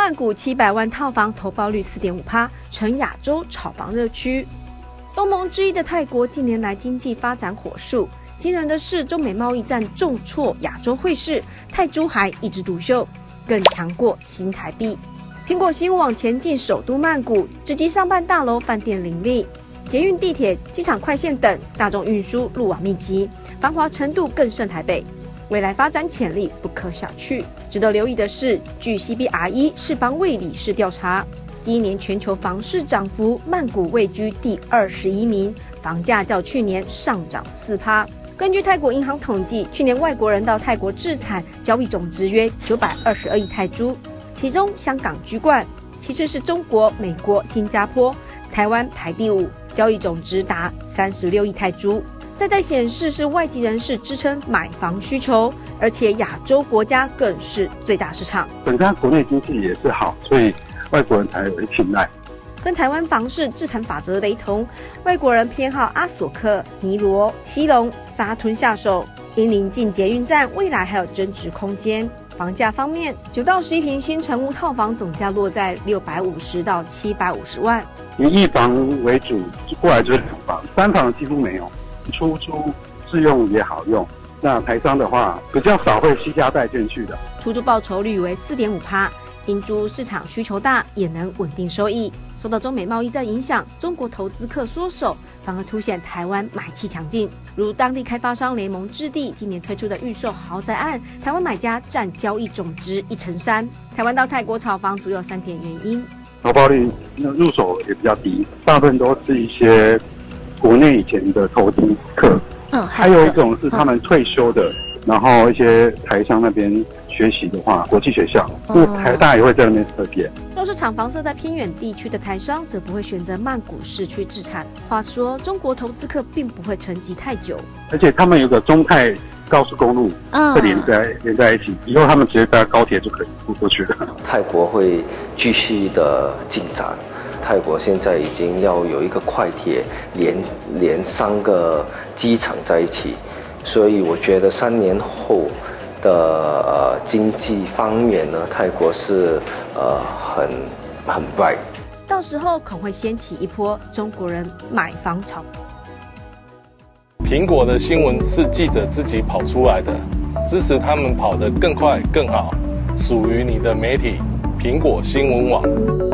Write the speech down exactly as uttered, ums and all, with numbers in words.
曼谷七百万套房投报率 百分之四点五， 成亚洲炒房热区。东盟之一的泰国近年来经济发展火速，惊人的是，中美贸易战重挫亚洲汇市，泰铢还一枝独秀，更强过新台币。苹果新往前进首都曼谷，直击上半大楼饭店林立，捷运、地铁、机场快线等大众运输路网密集，繁华程度更胜台北。未来发展潜力不可小觑。值得留意的是，据 C B R E 世邦魏理仕调查，今年全球房市涨幅，曼谷位居第二十一名，房价较去年上涨 百分之四。根据泰国银行统计，去年外国人到泰国置产交易总值约九百二十二亿泰铢，其中香港居冠，其次是中国、美国、新加坡，台湾排第五，交易总值达三十六亿泰铢。再在显示是外籍人士支撑买房需求，而且亚洲国家更是最大市场。 本身国内经济也是好，所以外国人才会青睐。 跟台湾房市置产法则雷同，外国人偏好阿索克、尼罗、西隆、沙吞下手，因临近捷运站，未来还有增值空间。房价方面，九到十一坪新成屋套房总价落在六百五十到七百五十万。 以一房为主，过来就是两房，三房几乎没有。出租自用也好用，那台商的话比较少会惜家带眷去的。 出租报酬率为 百分之四点五， 因租市场需求大，也能稳定收益。受到中美贸易战影响，中国投资客缩手，反而凸显台湾买气强劲。如当地开发商联盟置地今年推出的预售豪宅案，台湾买家占交易总值一成三。台湾到泰国炒房主要三点原因： 投报率入手也比较低，大部分都是一些国内以前的投资客，嗯，还有一种是他们退休的，然后一些台商那边学习的话，国际学校，因为台大也会在那边设点。 若是厂房设在偏远地区的台商，则不会选择曼谷市区置产。话说，中国投资客并不会沉寂太久， 而且他们有个中泰高速公路会连在连在一起，以后他们直接搭高铁就可以过过去了。 泰国会继续的进展。泰国现在已经要有一个快铁连连三个机场在一起，所以我觉得三年后的呃经济方面呢，泰国是呃很很 bright。 到时候恐会掀起一波中国人买房潮。 苹果的新闻是记者自己跑出来的，支持他们跑得更快更好，属于你的媒体苹果新闻网。